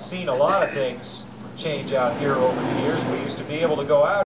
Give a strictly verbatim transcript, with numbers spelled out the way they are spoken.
Seen a lot of things change out here over the years. We used to be able to go out